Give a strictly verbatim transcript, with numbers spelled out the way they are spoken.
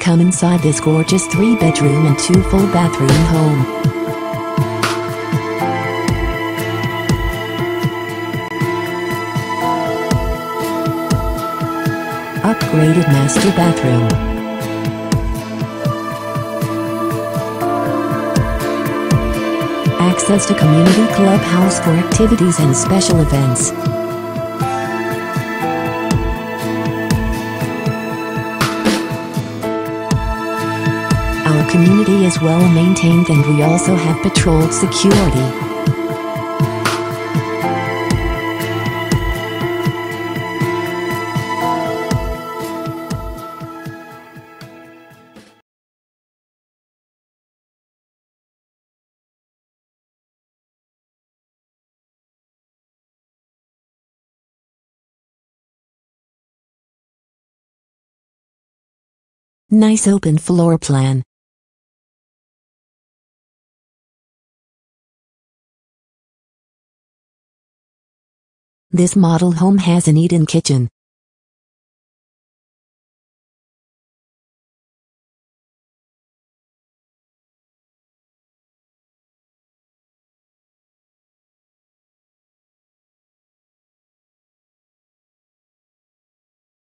come inside this gorgeous three-bedroom and two-full bathroom home. Upgraded master bathroom. Access to community clubhouse for activities and special events. Our community is well maintained and we also have patrolled security. Nice open floor plan. This model home has an eat-in kitchen.